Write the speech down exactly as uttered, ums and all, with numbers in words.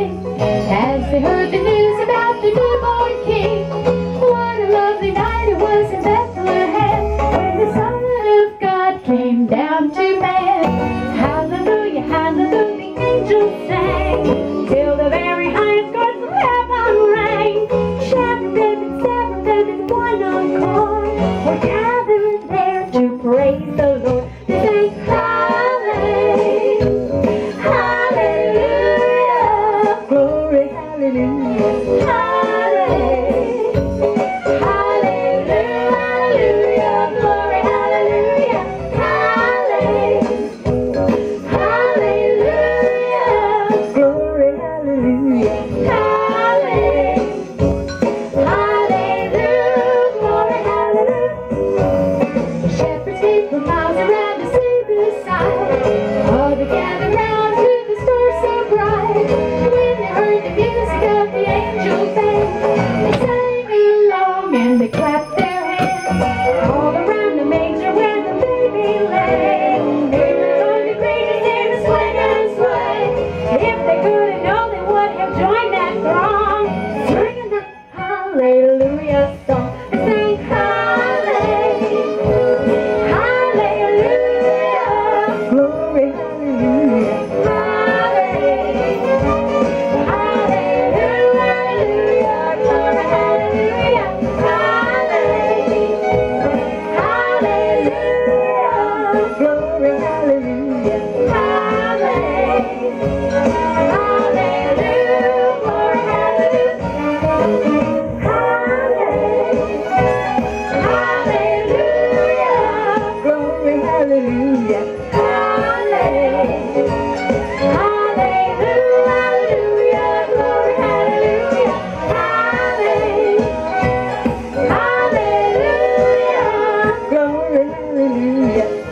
sing as they heard the news about the newborn king. What a lovely night it was in Bethlehem when the Son of God came down to man. Hallelujah, hallelujah, the angels sang till the very highest chords of heaven rang. Shepherds and shepherds in one accord were gathered there to praise the Lord. They sang hallelujah, hallelujah, glory, hallelujah, hallelujah, hallelujah, glory, hallelujah, hallelujah, hallelujah, glory, hallelujah, hallelujah, hallelujah, glory, hallelujah. The shepherds came from miles around to see this sight. All they gathered round to the star so bright. When they heard the music of the angel band, they sang along and they clapped their hands. All around the manger where the baby lay, they were going to greet in a swing and sway. If they could have known, they would have joined that throng, singing the hallelujah song. They sang hallelujah, hallelujah, glory, hallelujah, hallelujah, hallelujah, glory, hallelujah, hallelujah, hallelujah, glory, hallelujah, hallelujah, hallelujah, glory, hallelujah, hallelujah, glory, hallelujah, hallelujah, hallelujah, glory, hallelujah, hallelujah, hallelujah, glory, hallelujah.